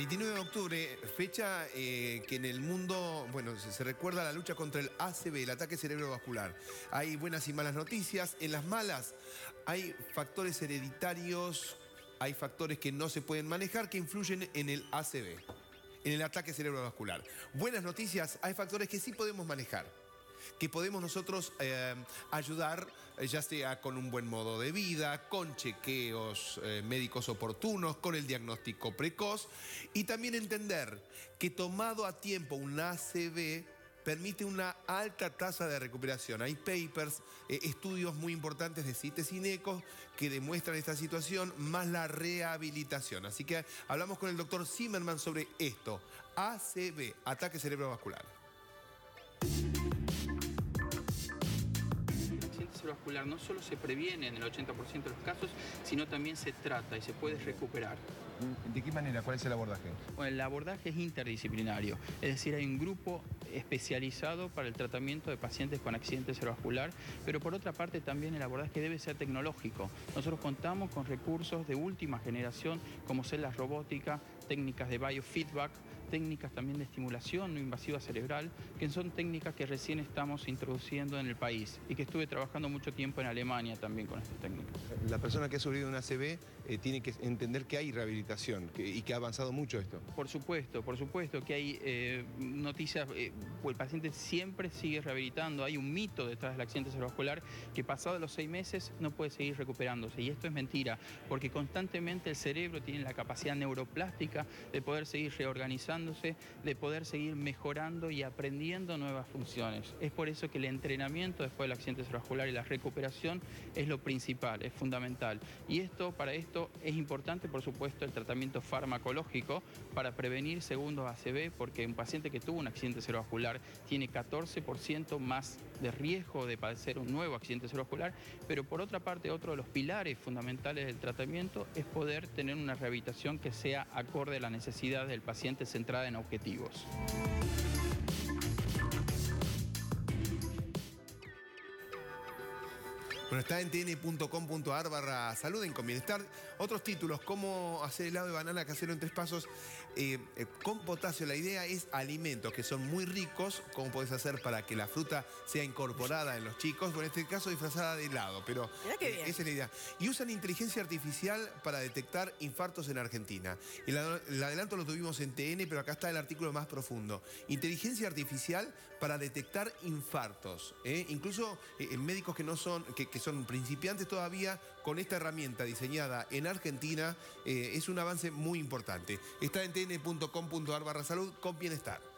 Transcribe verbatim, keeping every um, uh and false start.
veintinueve de octubre, fecha eh, que en el mundo, bueno, se, se recuerda la lucha contra el A C V, el ataque cerebrovascular. Hay buenas y malas noticias. En las malas hay factores hereditarios, hay factores que no se pueden manejar que influyen en el A C V, en el ataque cerebrovascular. Buenas noticias, hay factores que sí podemos manejar, que podemos nosotros eh, ayudar, ya sea con un buen modo de vida, con chequeos eh, médicos oportunos, con el diagnóstico precoz, y también entender que tomado a tiempo un A C V permite una alta tasa de recuperación. Hay papers, eh, estudios muy importantes de CITES y NECOS que demuestran esta situación, más la rehabilitación. Así que hablamos con el doctor Zimmerman sobre esto. A C V, ataque cerebrovascular. Cerebrovascular no solo se previene en el ochenta por ciento de los casos, sino también se trata y se puede recuperar. ¿De qué manera? ¿Cuál es el abordaje? Bueno, el abordaje es interdisciplinario, es decir, hay un grupo especializado para el tratamiento de pacientes con accidente cerebrovascular, pero por otra parte también el abordaje debe ser tecnológico. Nosotros contamos con recursos de última generación como células robóticas, técnicas de biofeedback, técnicas también de estimulación no invasiva cerebral, que son técnicas que recién estamos introduciendo en el país y que estuve trabajando mucho tiempo en Alemania también con estas técnicas. La persona que ha sufrido un A C V eh, tiene que entender que hay rehabilitación que, y que ha avanzado mucho esto. Por supuesto, por supuesto que hay eh, noticias, eh, el paciente siempre sigue rehabilitando, hay un mito detrás del accidente cerebrovascular que pasado los seis meses no puede seguir recuperándose, y esto es mentira, porque constantemente el cerebro tiene la capacidad neuroplástica de poder seguir reorganizando, de poder seguir mejorando y aprendiendo nuevas funciones. Es por eso que el entrenamiento después del accidente cerebrovascular y la recuperación es lo principal, es fundamental. Y esto, para esto es importante, por supuesto, el tratamiento farmacológico para prevenir segundos A C V, porque un paciente que tuvo un accidente cerebrovascular tiene catorce por ciento más de riesgo de padecer un nuevo accidente cerebrovascular, pero por otra parte, otro de los pilares fundamentales del tratamiento es poder tener una rehabilitación que sea acorde a la necesidad del paciente centrada en objetivos. Bueno, está en tn punto com punto ar barra salud en Con Bienestar. Otros títulos, cómo hacer helado de banana casero en tres pasos eh, eh, con potasio. La idea es alimentos que son muy ricos, cómo podés hacer para que la fruta sea incorporada en los chicos, bueno, en este caso disfrazada de helado, pero eh, esa es la idea. Y usan inteligencia artificial para detectar infartos en Argentina. El, el adelanto lo tuvimos en T N, pero acá está el artículo más profundo. Inteligencia artificial para detectar infartos. ¿eh? Incluso eh, médicos que no son... Que, que son principiantes todavía, con esta herramienta diseñada en Argentina, eh, es un avance muy importante. Está en tn punto com punto ar barra salud con bienestar.